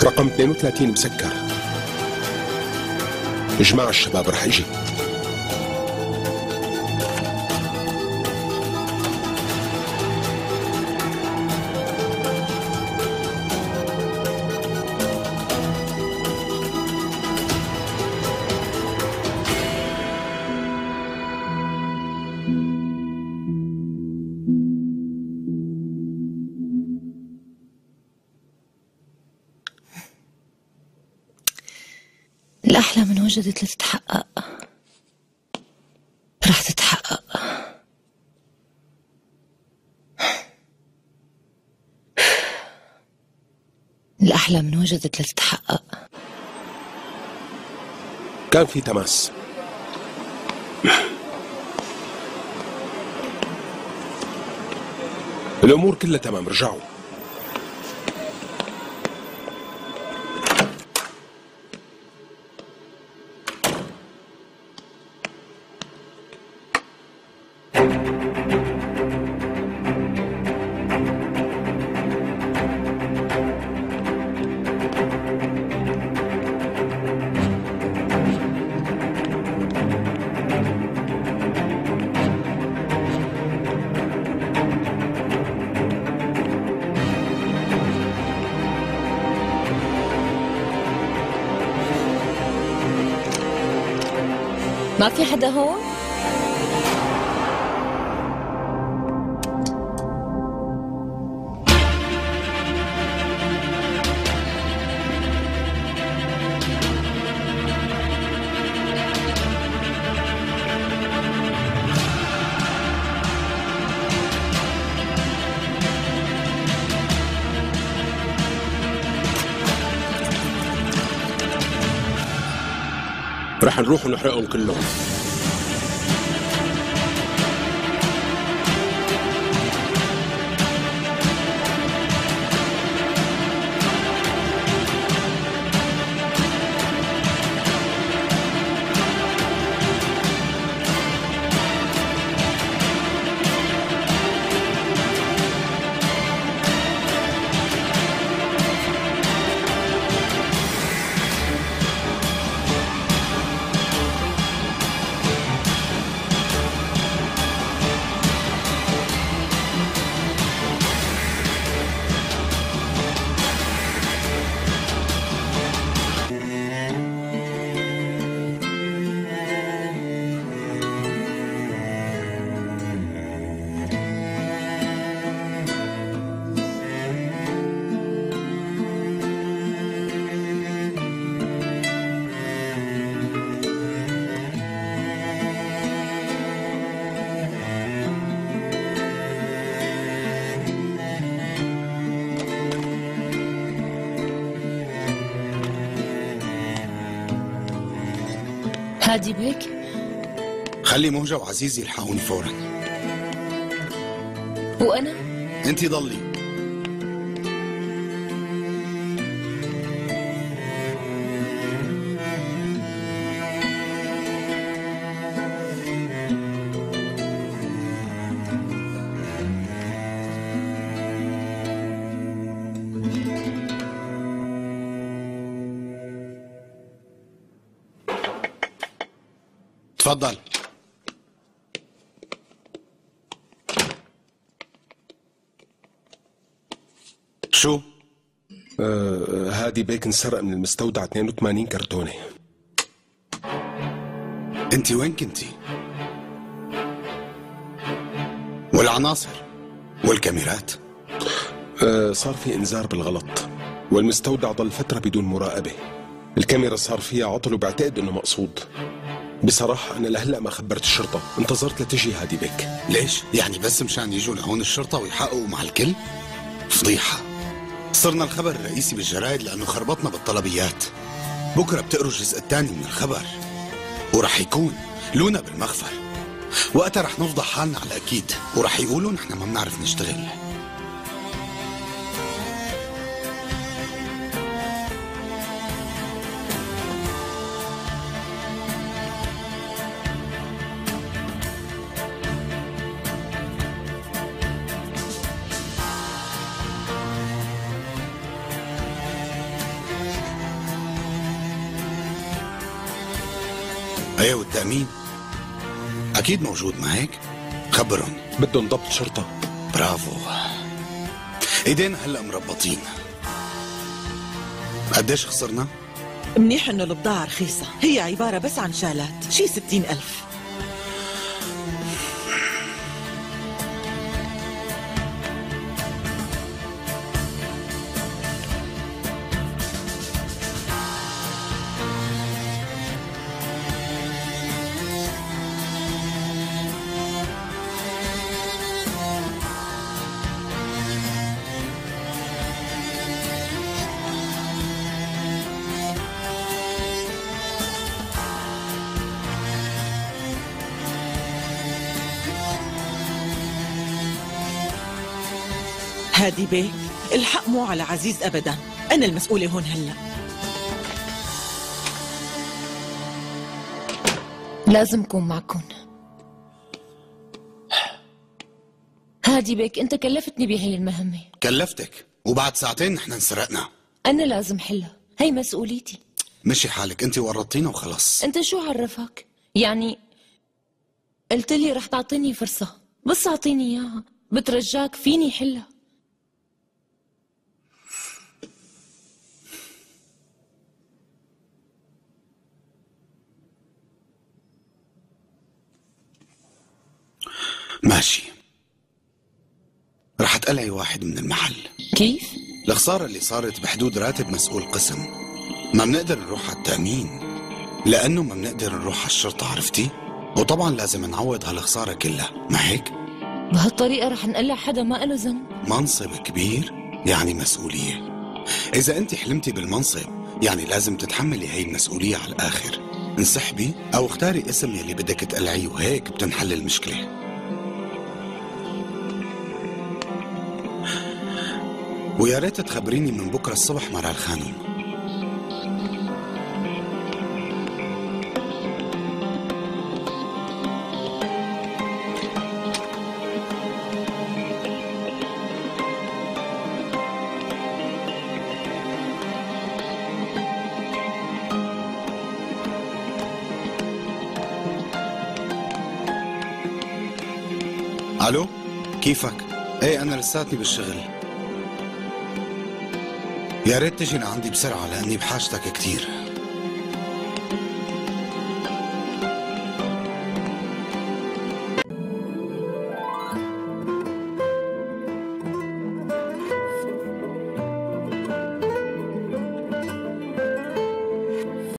رقم 32 مسكر. جماعة الشباب رح يجي. الأحلام إن وجدت لتتحقق رح تتحقق. الأحلام إن وجدت لتتحقق. كان في تماس. الأمور كلها تمام، رجعوا. ما في حدا هون؟ رح نروح ونحرقهم كلهم. هادي بيك؟ خلي مهجة وعزيزي يلحقوني فورا. وأنا؟ انتي ضلي. تفضل. شو؟ هادي بيك انسرق من المستودع 82 كرتونة. انت وين كنتي؟ والعناصر والكاميرات؟ صار في انذار بالغلط، والمستودع ضل فترة بدون مراقبة. الكاميرا صار فيها عطل وبعتقد انه مقصود. بصراحة أنا لهلأ ما خبرت الشرطة، انتظرت لتجي هادي بيك. ليش؟ يعني بس مشان يجوا لهون الشرطة ويحققوا مع الكل؟ فضيحة. صرنا الخبر الرئيسي بالجرايد لأنه خربطنا بالطلبيات. بكرة بتقروا الجزء الثاني من الخبر، ورح يكون لونا بالمخفر. وقتها رح نفضح حالنا على أكيد، ورح يقولوا نحن ما بنعرف نشتغل. ايه والتأمين اكيد موجود، ما هيك؟ خبرهم. بدهم ضبط شرطة. برافو. ايدينا هلا مربطين. قديش خسرنا؟ منيح انه البضاعة رخيصة، هي عبارة بس عن شالات، شي 60,000. هادي بيك، الحق مو على عزيز أبدا، أنا المسؤولة هون هلأ. لازم كون معكن. هادي بيك، انت كلفتني بهي المهمة. كلفتك وبعد ساعتين نحن انسرقنا. انا لازم حلها، هي مسؤوليتي. مشي حالك، انت ورطتينا وخلص. انت شو عرفك؟ يعني قلت لي رح تعطيني فرصة، بس اعطيني اياها، بترجاك فيني حلها. ماشي، رح تقلعي واحد من المحل. كيف؟ الخسارة اللي صارت بحدود راتب مسؤول قسم. ما بنقدر نروح على التأمين لأنه ما بنقدر نروح على الشرطة، عرفتي؟ وطبعا لازم نعوض هالخسارة كلها، ما هيك؟ بهالطريقة رح نقلع حدا ما له ذنب. منصب كبير يعني مسؤولية. إذا أنت حلمتي بالمنصب يعني لازم تتحملي هي المسؤولية على الآخر. انسحبي أو اختاري اسم يلي بدك تقلعيه وهيك بتنحل المشكلة. ويا ريت تخبريني من بكره الصبح مرة الخانم. الو، كيفك؟ ايه انا لساتني بالشغل. يا ريت تجي لعندي بسرعة لأني بحاجتك كتير.